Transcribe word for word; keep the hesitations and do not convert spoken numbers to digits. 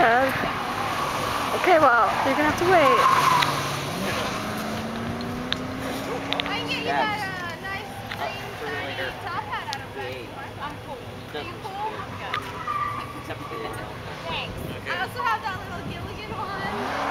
good. Okay, well, you're gonna have to wait. I can get you that uh, nice green shiny top hat out of that. I'm cool. Are you cool? I'm good. Thanks. I also have that little Gilligan one.